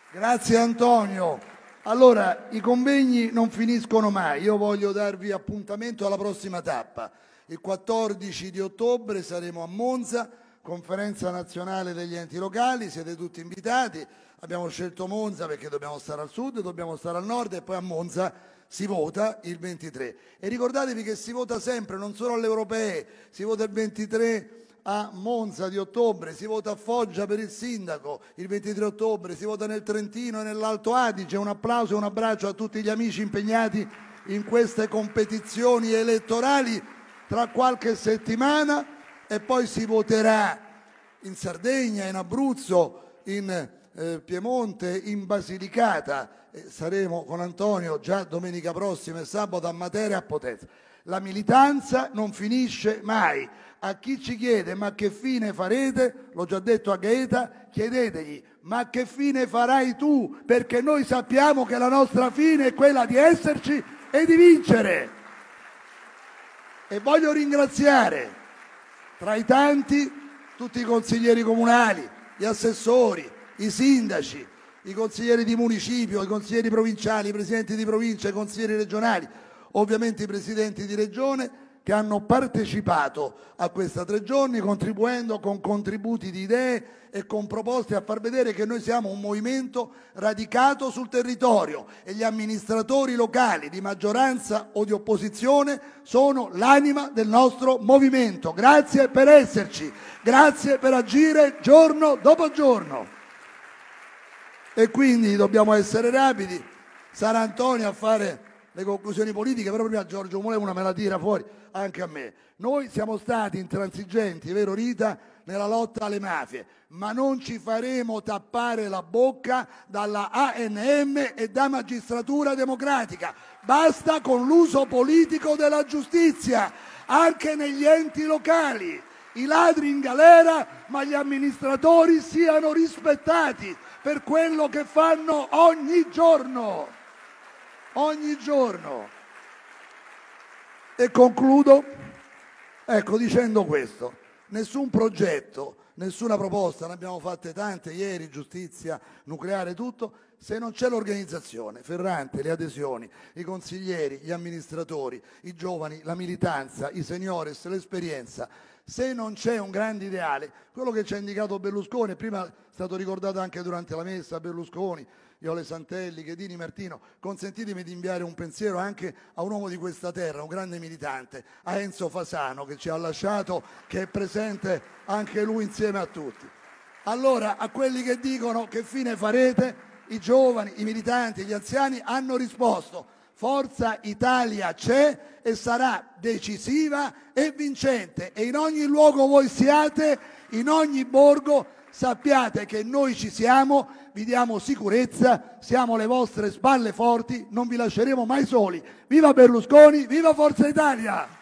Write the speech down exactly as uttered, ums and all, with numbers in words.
Grazie Antonio. Allora, i convegni non finiscono mai. Io voglio darvi appuntamento alla prossima tappa. Il quattordici di ottobre saremo a Monza, conferenza nazionale degli enti locali, siete tutti invitati. Abbiamo scelto Monza perché dobbiamo stare al sud, dobbiamo stare al nord e poi a Monza si vota il ventitré. E ricordatevi che si vota sempre, non solo alle europee, si vota il ventitré a Monza di ottobre, si vota a Foggia per il sindaco il ventitré ottobre, si vota nel Trentino e nell'Alto Adige. Un applauso e un abbraccio a tutti gli amici impegnati in queste competizioni elettorali tra qualche settimana, e poi si voterà in Sardegna, in Abruzzo, in eh, Piemonte, in Basilicata. Eh, saremo con Antonio già domenica prossima e sabato a Matera e a Potenza. La militanza non finisce mai. A chi ci chiede ma che fine farete, l'ho già detto a Gaeta, chiedetegli ma che fine farai tu, perché noi sappiamo che la nostra fine è quella di esserci e di vincere. E voglio ringraziare tra i tanti tutti i consiglieri comunali, gli assessori, i sindaci, i consiglieri di municipio, i consiglieri provinciali, i presidenti di provincia, i consiglieri regionali, ovviamente i presidenti di regione, che hanno partecipato a questa tre giorni contribuendo con contributi di idee e con proposte a far vedere che noi siamo un movimento radicato sul territorio e gli amministratori locali di maggioranza o di opposizione sono l'anima del nostro movimento. Grazie per esserci, grazie per agire giorno dopo giorno. E quindi dobbiamo essere rapidi. Sarà Antonio a fare le conclusioni politiche, però prima Giorgio Mulè me la tira fuori anche a me. Noi siamo stati intransigenti, vero Rita, nella lotta alle mafie, ma non ci faremo tappare la bocca dalla A N M e da Magistratura Democratica. Basta con l'uso politico della giustizia, anche negli enti locali. I ladri in galera, ma gli amministratori siano rispettati per quello che fanno ogni giorno. Ogni giorno. E concludo, ecco, dicendo questo: nessun progetto, nessuna proposta, ne abbiamo fatte tante ieri, giustizia, nucleare, tutto, se non c'è l'organizzazione, Ferrante, le adesioni, i consiglieri, gli amministratori, i giovani, la militanza, i seniores, l'esperienza. Se non c'è un grande ideale, quello che ci ha indicato Berlusconi, prima è stato ricordato anche durante la messa, Berlusconi, Iole Santelli, Chedini, Martino, consentitemi di inviare un pensiero anche a un uomo di questa terra, un grande militante, a Enzo Fasano, che ci ha lasciato, che è presente anche lui insieme a tutti. Allora, a quelli che dicono che fine farete, i giovani, i militanti, gli anziani hanno risposto: Forza Italia c'è e sarà decisiva e vincente, e in ogni luogo voi siate, in ogni borgo, sappiate che noi ci siamo, vi diamo sicurezza, siamo le vostre spalle forti, non vi lasceremo mai soli. Viva Berlusconi, viva Forza Italia!